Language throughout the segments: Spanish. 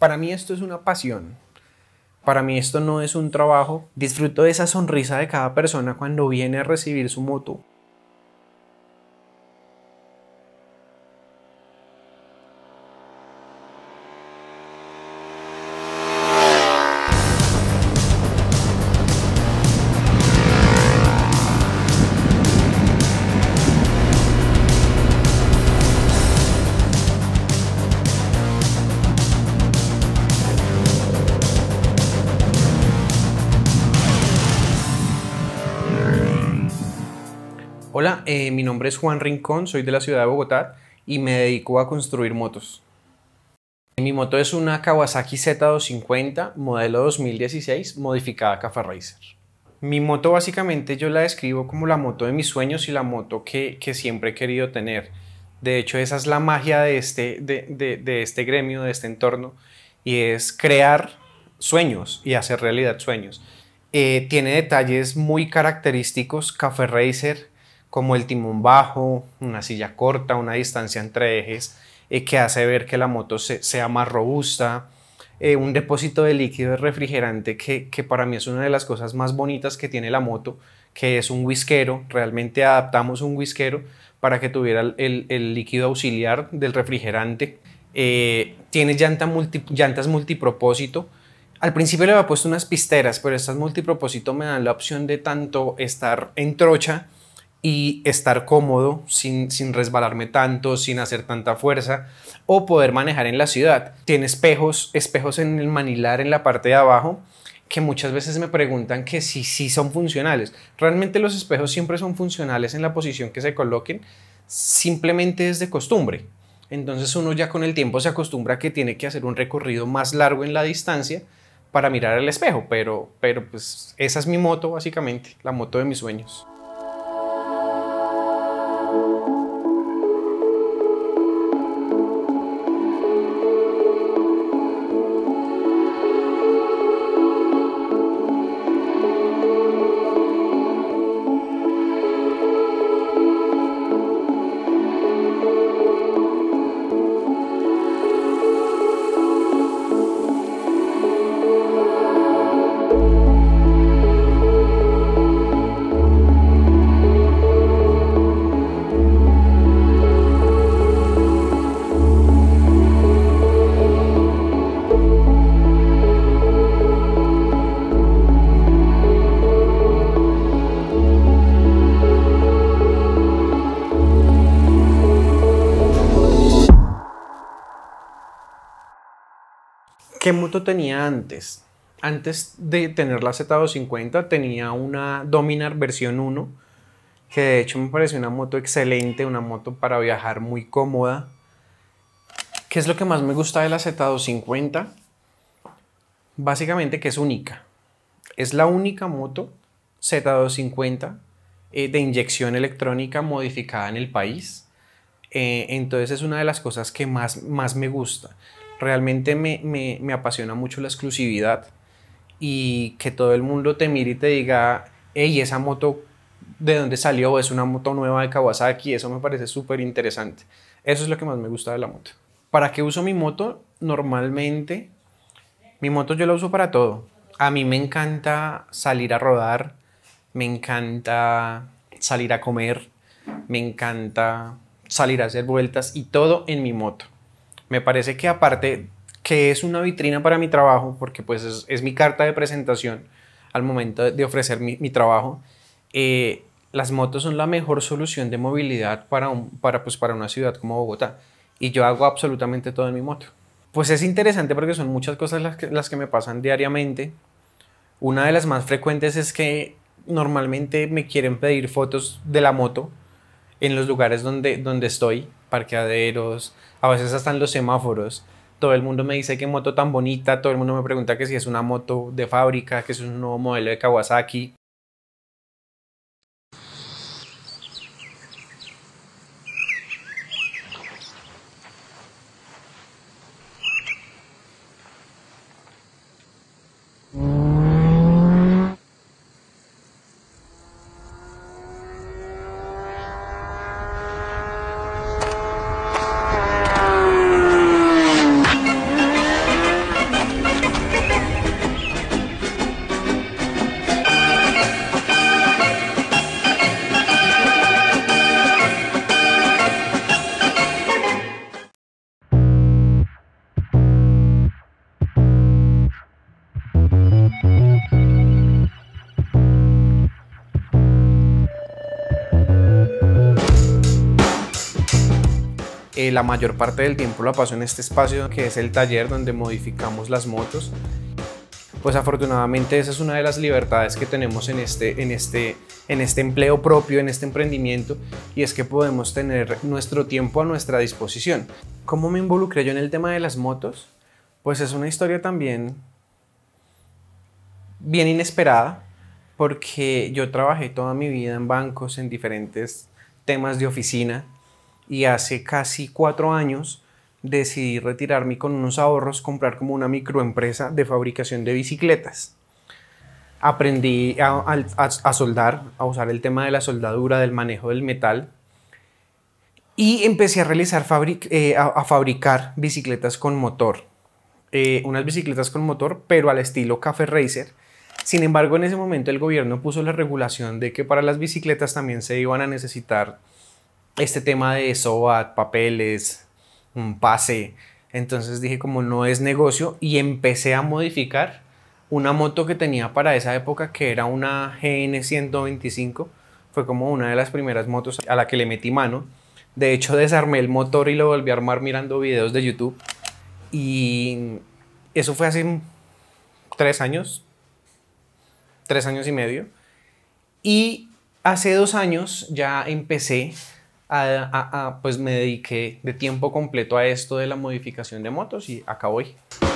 Para mí esto es una pasión. Para mí esto no es un trabajo. Disfruto de esa sonrisa de cada persona cuando viene a recibir su moto. Hola, mi nombre es Juan Rincón, soy de la ciudad de Bogotá y me dedico a construir motos. Mi moto es una Kawasaki Z250 modelo 2016 modificada Cafe Racer. Mi moto básicamente yo la describo como la moto de mis sueños y la moto que siempre he querido tener. De hecho, esa es la magia de este gremio, de este entorno, y es crear sueños y hacer realidad sueños. Tiene detalles muy característicos Cafe Racer, como el timón bajo, una silla corta, una distancia entre ejes que hace ver que la moto sea más robusta, un depósito de líquido de refrigerante que para mí es una de las cosas más bonitas que tiene la moto, que es un whiskero. Realmente adaptamos un whiskero para que tuviera el líquido auxiliar del refrigerante. Tiene llantas multipropósito. Al principio le había puesto unas pisteras, pero estas multipropósito me dan la opción de tanto estar en trocha y estar cómodo sin resbalarme tanto, sin hacer tanta fuerza, o poder manejar en la ciudad. Tiene espejos en el manilar en la parte de abajo, que muchas veces me preguntan que si sí son funcionales. Realmente los espejos siempre son funcionales en la posición que se coloquen, simplemente es de costumbre. Entonces uno ya con el tiempo se acostumbra a que tiene que hacer un recorrido más largo en la distancia para mirar al espejo, pero pues esa es mi moto básicamente, la moto de mis sueños. ¿Qué moto tenía antes? Antes de tener la Z250 tenía una Dominar versión 1, que de hecho me pareció una moto excelente, una moto para viajar muy cómoda. ¿Qué es lo que más me gusta de la Z250? Básicamente que es única. Es la única moto Z250 de inyección electrónica modificada en el país. Entonces es una de las cosas que más me gusta. Realmente me apasiona mucho la exclusividad y que todo el mundo te mire y te diga, hey, esa moto de dónde salió, es una moto nueva de Kawasaki. Eso me parece súper interesante. Eso es lo que más me gusta de la moto. ¿Para qué uso mi moto? Normalmente mi moto yo la uso para todo. A mí me encanta salir a rodar, me encanta salir a comer, me encanta salir a hacer vueltas y todo en mi moto. Me parece que aparte que es una vitrina para mi trabajo, porque pues es mi carta de presentación al momento de ofrecer mi trabajo, las motos son la mejor solución de movilidad para una ciudad como Bogotá. Y yo hago absolutamente todo en mi moto. Pues es interesante porque son muchas cosas las que me pasan diariamente. Una de las más frecuentes es que normalmente me quieren pedir fotos de la moto en los lugares donde estoy, parqueaderos, a veces hasta en los semáforos. Todo el mundo me dice qué moto tan bonita, todo el mundo me pregunta que si es una moto de fábrica, que es un nuevo modelo de Kawasaki. La mayor parte del tiempo la paso en este espacio que es el taller donde modificamos las motos. Pues afortunadamente esa es una de las libertades que tenemos en este empleo propio, en este emprendimiento, y es que podemos tener nuestro tiempo a nuestra disposición. ¿Cómo me involucré yo en el tema de las motos? Pues es una historia también bien inesperada, porque yo trabajé toda mi vida en bancos, en diferentes temas de oficina, y hace casi 4 años decidí retirarme con unos ahorros, comprar como una microempresa de fabricación de bicicletas. Aprendí a soldar, a usar el tema de la soldadura, del manejo del metal, y empecé a a fabricar bicicletas con motor. Unas bicicletas con motor, pero al estilo Café Racer. Sin embargo, en ese momento el gobierno puso la regulación de que para las bicicletas también se iban a necesitar este tema de SOAT, papeles, un pase. Entonces dije, como no es negocio, y empecé a modificar una moto que tenía para esa época, que era una GN 125. Fue como una de las primeras motos a la que le metí mano. De hecho, desarmé el motor y lo volví a armar mirando videos de YouTube. Y eso fue hace 3 años, 3 años y medio. Y hace 2 años ya empecé pues me dediqué de tiempo completo a esto de la modificación de motos, y acá voy.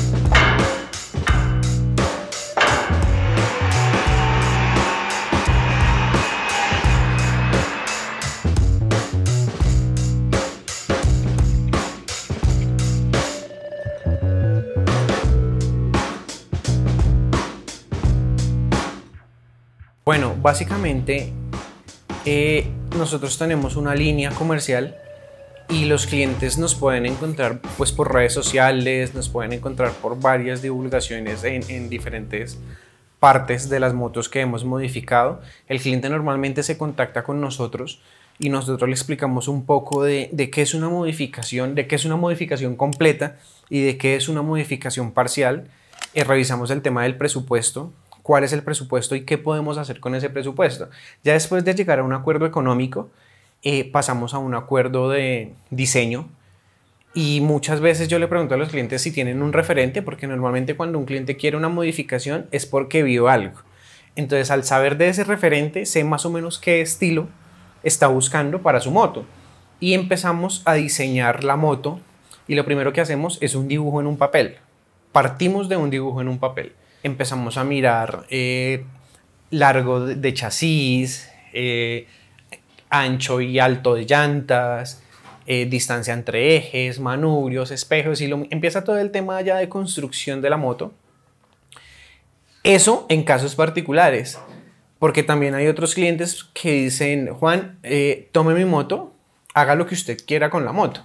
Bueno, básicamente nosotros tenemos una línea comercial y los clientes nos pueden encontrar pues por redes sociales, nos pueden encontrar por varias divulgaciones en diferentes partes de las motos que hemos modificado. El cliente normalmente se contacta con nosotros y nosotros le explicamos un poco de qué es una modificación, de qué es una modificación completa y de qué es una modificación parcial. Revisamos el tema del presupuesto, cuál es el presupuesto y qué podemos hacer con ese presupuesto. Ya después de llegar a un acuerdo económico, pasamos a un acuerdo de diseño, y muchas veces yo le pregunto a los clientes si tienen un referente, porque normalmente cuando un cliente quiere una modificación es porque vio algo. Entonces, al saber de ese referente, sé más o menos qué estilo está buscando para su moto, y empezamos a diseñar la moto, y lo primero que hacemos es un dibujo en un papel. Partimos de un dibujo en un papel. Empezamos a mirar largo de chasis, ancho y alto de llantas, distancia entre ejes, manubrios, espejos, y empieza todo el tema ya de construcción de la moto. Eso en casos particulares, porque también hay otros clientes que dicen, Juan, tome mi moto, haga lo que usted quiera con la moto.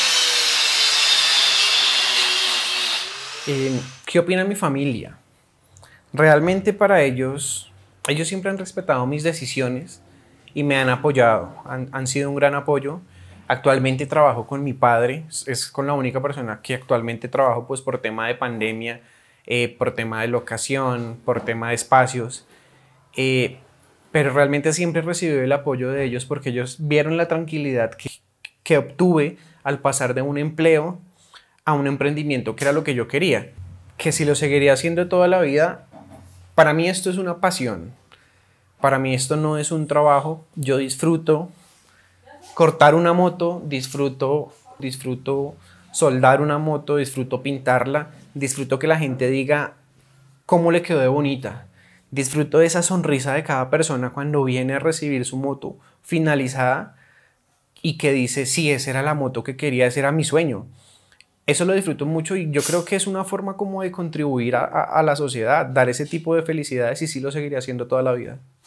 ¿Qué opina mi familia? Realmente para ellos siempre han respetado mis decisiones y me han apoyado, han sido un gran apoyo. Actualmente trabajo con mi padre, es con la única persona que actualmente trabajo, pues por tema de pandemia, por tema de locación, por tema de espacios, pero realmente siempre he recibido el apoyo de ellos, porque ellos vieron la tranquilidad que obtuve al pasar de un empleo a un emprendimiento, que era lo que yo quería, que si lo seguiría haciendo toda la vida. Para mí esto es una pasión, para mí esto no es un trabajo. Yo disfruto cortar una moto, disfruto soldar una moto, disfruto pintarla, disfruto que la gente diga cómo le quedó de bonita, disfruto de esa sonrisa de cada persona cuando viene a recibir su moto finalizada y que dice, sí, esa era la moto que quería, ese era mi sueño. Eso lo disfruto mucho, y yo creo que es una forma como de contribuir a la sociedad, dar ese tipo de felicidades, y sí lo seguiré haciendo toda la vida.